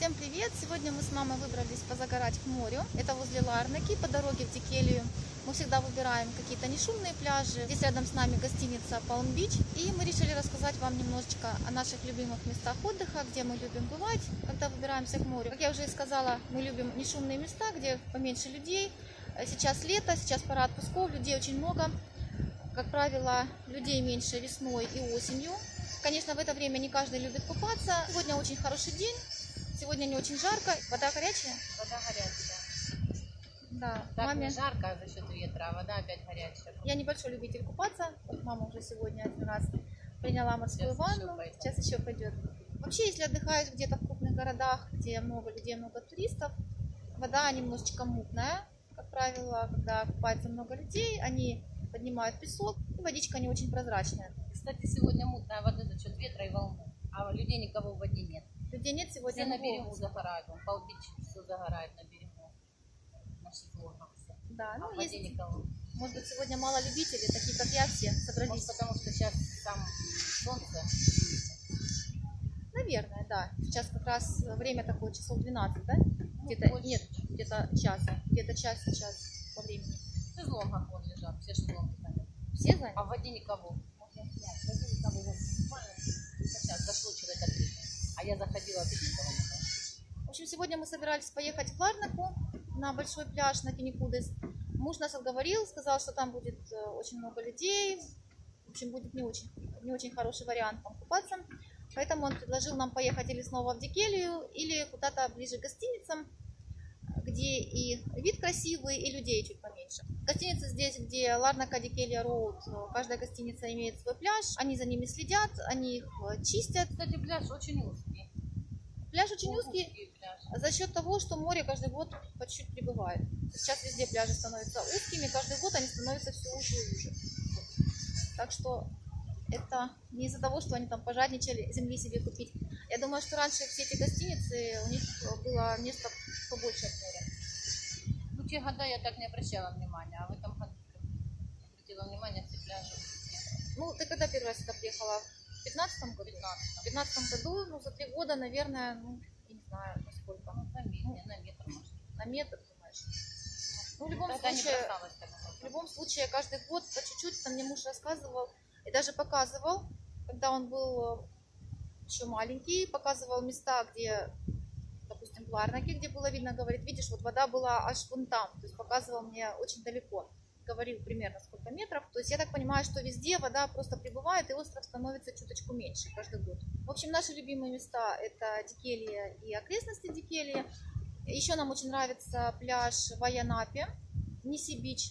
Всем привет! Сегодня мы с мамой выбрались позагорать к морю. Это возле Ларнаки, по дороге в Дикелию. Мы всегда выбираем какие-то нешумные пляжи. Здесь рядом с нами гостиница Palm Beach. И мы решили рассказать вам немножечко о наших любимых местах отдыха, где мы любим бывать, когда выбираемся к морю. Как я уже сказала, мы любим нешумные места, где поменьше людей. Сейчас лето, сейчас пора отпусков, людей очень много. Как правило, людей меньше весной и осенью. Конечно, в это время не каждый любит купаться. Сегодня очень хороший день. Сегодня не очень жарко. Вода горячая? Вода горячая. Да. Так Маме... не жарко за счет ветра, а вода опять горячая. Я небольшой любитель купаться. Вот мама уже сегодня один раз приняла морскую ванну. Сейчас еще пойдет. Вообще, если отдыхаешь где-то в крупных городах, где много людей, много туристов, вода немножечко мутная. Как правило, когда купается много людей, они поднимают песок, и водичка не очень прозрачная. Кстати, сегодня мутная вода за счет ветра и волны, а людей никого в воде нет. Людей нет сегодня. Все на берегу загорают, Palm Beach все загорает на берегу, на шезлонгах все. Да, А ну в воде есть, никого. может быть, сегодня мало любителей, такие как я, все собрались. Может, потому что сейчас там солнце. Наверное, да. Сейчас как раз время такое, часов 12, да? Где-то, больше. нет, где-то час сейчас по времени. В шезлонгах вон лежат, все шезлонги заняты. Все заняты? А в воде никого. Можно снять, в воде никого. Вон, буквально сейчас зашло человек открыто. А я заходила, опять никого не было. В общем, сегодня мы собирались поехать в Ларнаку на большой пляж на Финикудес. Муж нас отговорил, сказал, что там будет очень много людей. В общем, будет не очень хороший вариант там купаться. Поэтому он предложил нам поехать или снова в Дикелию, или куда-то ближе к гостиницам, где и вид красивый, и людей чуть поменьше. Гостиница здесь, где Ларнака Дикелия Роуд, каждая гостиница имеет свой пляж, они за ними следят, они их чистят. Кстати, пляж очень узкий. Пляж очень узкий за счет того, что море каждый год по чуть-чуть прибывает. Сейчас везде пляжи становятся узкими, каждый год они становятся все уже и уже. Так что это не из-за того, что они там пожадничали земли себе купить. Я думаю, что раньше все эти гостиницы, у них было место побольше от моря. Ну, те года я так не обращала внимания, а в этом году обратила внимание, все пляжи. Ну, ты когда первый раз сюда приехала? В 15-м году? В 15 году, ну, за 3 года, наверное, ну, я не знаю, насколько. Ну, на метр, может. На метр, думаешь? Ну, в любом случае, я каждый год по чуть-чуть, там мне муж рассказывал, и даже показывал, когда он был еще маленький, показывал места, где, допустим, в Ларнаке, где было видно, говорит, видишь, вот вода была аж вон там, то есть показывал мне очень далеко, говорил примерно сколько метров, то есть я так понимаю, что везде вода просто прибывает, и остров становится чуточку меньше каждый год. В общем, наши любимые места это Дикелия и окрестности Дикелии. Еще нам очень нравится пляж в Айянапе, Ниси-Бич,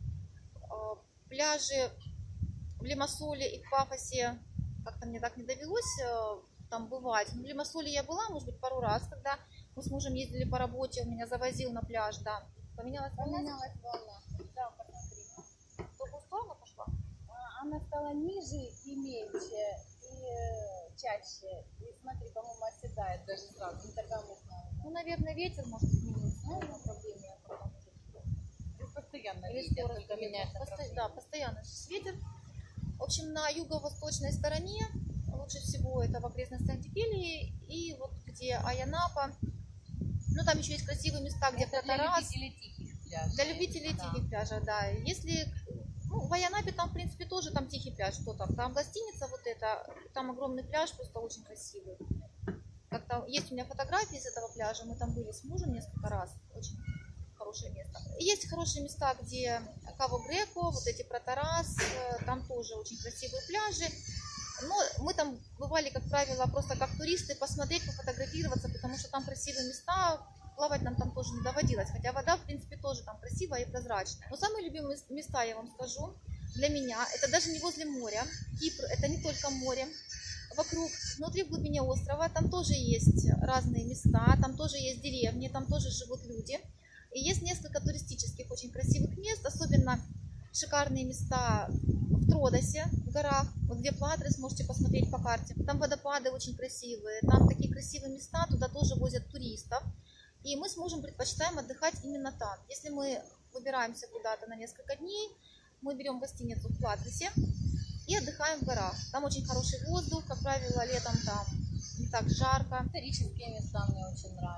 пляжи в Лимассоле и в Пафосе. Как-то мне так не довелось там бывать. Но в Лимассоле я была, может быть, пару раз, когда мы с мужем ездили по работе, он меня завозил на пляж, да. Поменялась волна? Да, посмотри. В другую сторону пошла? Она стала ниже и меньше, и чаще. И смотри, по-моему, оседает даже сразу. Не тогда мы знаем. Ну, наверное, ветер может измениться. Ну, направление потом уже. Постоянно Или ветер, скорость только меняет направление. Да, постоянно ветер. В общем, на юго-восточной стороне лучше всего это в окрестностях Дикелии и вот где Айянапа. Ну, там еще есть красивые места, где Протарас. Для любителей тихих пляжей. Для любителей тихих пляжей, да. Если, ну, в Айянапе там, в принципе, тоже там тихий пляж. Что там? Там гостиница вот эта, там огромный пляж, просто очень красивый. Как-то есть у меня фотографии с этого пляжа, мы там были с мужем несколько раз. Очень хорошее место. Есть хорошие места, где Каво-Греко, вот эти Протарас, там тоже очень красивые пляжи. Но мы там бывали, как правило, просто как туристы, посмотреть, пофотографироваться, потому что там красивые места, плавать нам там тоже не доводилось. Хотя вода, в принципе, тоже там красивая и прозрачная. Но самые любимые места, я вам скажу, для меня, это даже не возле моря. Кипр, это не только море. Вокруг, внутри, в глубине острова, там тоже есть разные места, там тоже есть деревни, там тоже живут люди. И есть несколько туристических очень красивых мест, особенно шикарные места в Тродосе, в горах, вот где Патрис, можете посмотреть по карте. Там водопады очень красивые, там такие красивые места, туда тоже возят туристов. И мы с мужем предпочитаем отдыхать именно там. Если мы выбираемся куда-то на несколько дней, мы берем гостиницу в Патрисе и отдыхаем в горах. Там очень хороший воздух, как правило, летом там не так жарко. Исторические места мне очень нравятся.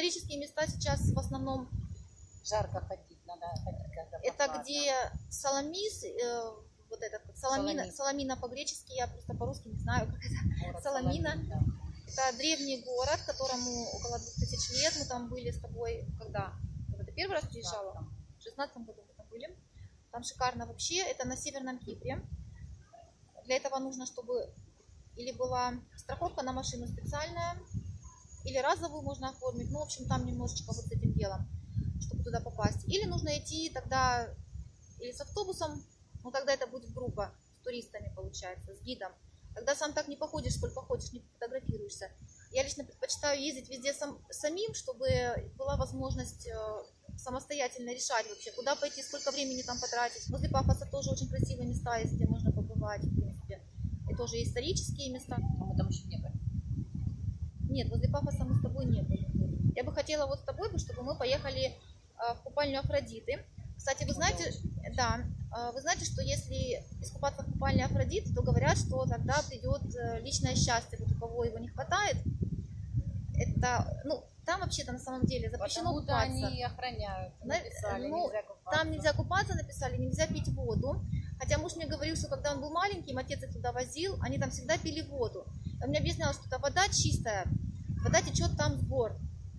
исторические места сейчас в основном Жарко ходить, надо ходить, когда это прохладно. где Саламис, вот этот Саламина по-гречески, я просто по-русски не знаю, как это. Город Саламина. Саламин, да. Это древний город, которому около 2000 лет. Мы там были с тобой, когда? Когда ты первый раз приезжала? В 16 году мы там были. Там шикарно вообще. Это на Северном Кипре. Для этого нужно, чтобы или была страховка на машину специальная, или разовую можно оформить. Ну, в общем, там немножечко вот с этим делом, чтобы туда попасть. Или нужно идти тогда или с автобусом, но тогда это будет группа с туристами, получается, с гидом. Тогда сам так не походишь, сколько хочешь, не фотографируешься. Я лично предпочитаю ездить везде самим, чтобы была возможность самостоятельно решать вообще, куда пойти, сколько времени там потратить. Возле Пафоса тоже очень красивые места есть, где можно побывать, в принципе. И тоже исторические места. Но мы там еще не были. Нет, возле Пафоса мы с тобой не были. Я бы хотела вот с тобой, чтобы мы поехали в купальню Афродиты. Кстати, вы знаете, да, вы знаете, что если искупаться в купальне Афродиты, то говорят, что тогда придет личное счастье, вот у кого его не хватает. Это, ну, там вообще-то на самом деле запрещено Потому-то купаться. они охраняют, написали, Ну, нельзя купаться. там нельзя купаться, написали, нельзя пить воду. Хотя муж мне говорил, что когда он был маленьким, отец их туда возил, они там всегда пили воду. Он мне объяснял, что эта вода чистая, вода течет там с гор.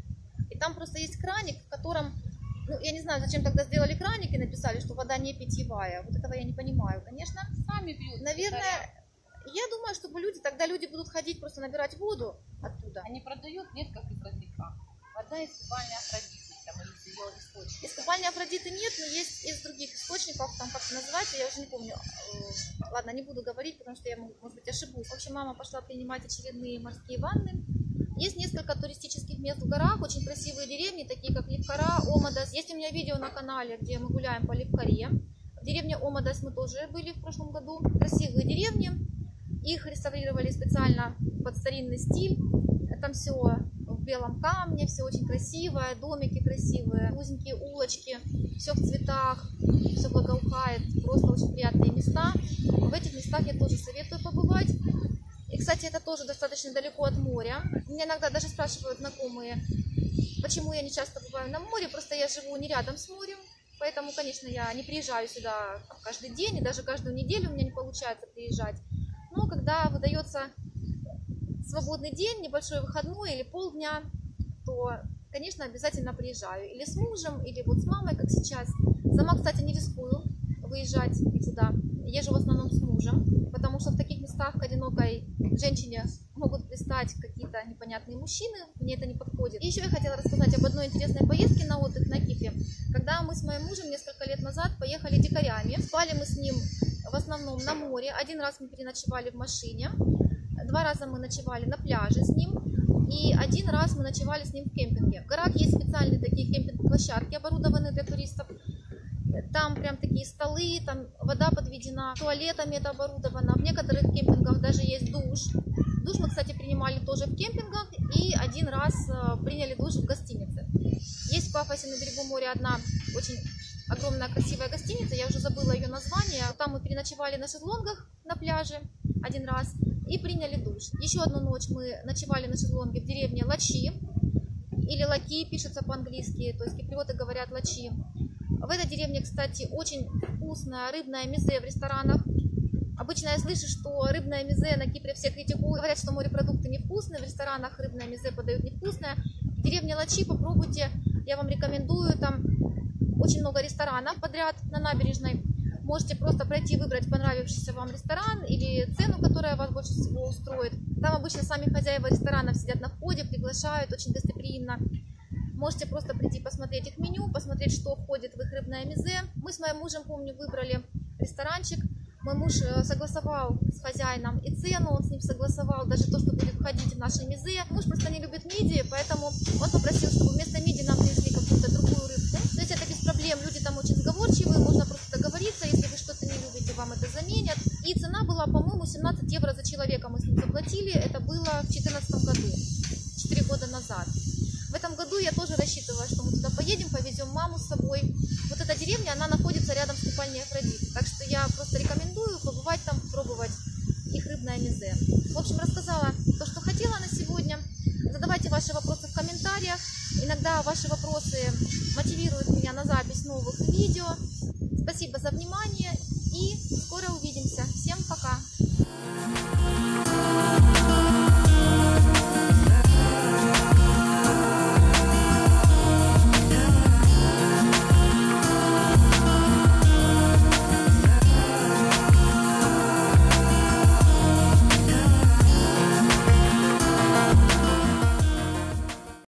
И там просто есть краник, в котором, ну, я не знаю, зачем тогда сделали краник и написали, что вода не питьевая. Вот этого я не понимаю, конечно. Сами пьют. Наверное, я думаю, чтобы тогда люди будут ходить просто набирать воду оттуда. Они продают, нет, как из родника. Вода из купальни Афродиты, там, из ее источника. Из купальни Афродиты нет, но есть из других источников, там как-то называется, я уже не помню. Ладно, не буду говорить, потому что я, может быть, ошибусь. В общем, мама пошла принимать очередные морские ванны. Есть несколько туристических мест в горах, очень красивые деревни, такие как Левкара, Омадас. Есть у меня видео на канале, где мы гуляем по Левкаре. В деревне Омадас мы тоже были в прошлом году. Красивые деревни, их реставрировали специально под старинный стиль. Там все в белом камне, все очень красивое, домики красивые, узенькие улочки, все в цветах, все благоухает, просто очень приятные места. В этих местах я тоже советую побывать. И, кстати, это тоже достаточно далеко от моря. Меня иногда даже спрашивают знакомые, почему я не часто бываю на море, просто я живу не рядом с морем, поэтому, конечно, я не приезжаю сюда каждый день, и даже каждую неделю у меня не получается приезжать. Но когда выдается свободный день, небольшой выходной или полдня, то, конечно, обязательно приезжаю. Или с мужем, или вот с мамой, как сейчас. Сама, кстати, не рискую выезжать никуда. Езжу в основном с мужем, потому что в таких местах к одинокой женщине могут пристать какие-то непонятные мужчины, мне это не подходит. И еще я хотела рассказать об одной интересной поездке на отдых на Кипре. Когда мы с моим мужем несколько лет назад поехали дикарями, спали мы с ним в основном на море. Один раз мы переночевали в машине, 2 раза мы ночевали на пляже с ним, и 1 раз мы ночевали с ним в кемпинге. В горах есть специальные такие кемпинг-площадки, оборудованные для туристов. Там прям такие столы, там вода подведена, туалетами это оборудовано. В некоторых кемпингах даже есть душ. Душ мы, кстати, принимали тоже в кемпингах, и 1 раз приняли душ в гостинице. Есть в Пафосе на берегу моря одна очень огромная красивая гостиница, я уже забыла ее название. Там мы переночевали на шезлонгах на пляже 1 раз и приняли душ. Еще 1 ночь мы ночевали на шезлонге в деревне Лачи, или Лаки пишется по-английски, то есть киприоты говорят Лачи. В этой деревне, кстати, очень вкусное рыбное мезе в ресторанах. Обычно я слышу, что рыбное мезе на Кипре все критикуют, говорят, что морепродукты невкусные, в ресторанах рыбное мезе подают невкусное. В деревне Лачи попробуйте, я вам рекомендую, там очень много ресторанов подряд на набережной. Можете просто пройти, выбрать понравившийся вам ресторан или цену, которая вас больше всего устроит. Там обычно сами хозяева ресторанов сидят на входе, приглашают очень гостеприимно. Можете просто прийти посмотреть их меню, посмотреть, что входит в их рыбное мезе. Мы с моим мужем, помню, выбрали ресторанчик. Мой муж согласовал с хозяином и цену, он с ним согласовал даже то, что будет входить в наше мезе. Муж просто не любит мидии, поэтому он попросил, чтобы вместо мидии нам принесли какую-то другую рыбку. То есть это без проблем, люди там очень сговорчивые, можно просто договориться, если вы что-то не любите, вам это заменят. И цена была, по-моему, 17 евро за человека мы с ним заплатили, это было в 2014 году, 4 года назад. В этом году я тоже рассчитываю, что мы туда поедем, повезем маму с собой. Вот эта деревня, она находится рядом с купальней Афродиты. Так что я просто рекомендую побывать там, пробовать их рыбное мезе. В общем, рассказала то, что хотела на сегодня. Задавайте ваши ваши вопросы в комментариях. Иногда ваши вопросы мотивируют меня на запись новых видео. Спасибо за внимание и скоро увидимся. Всем пока!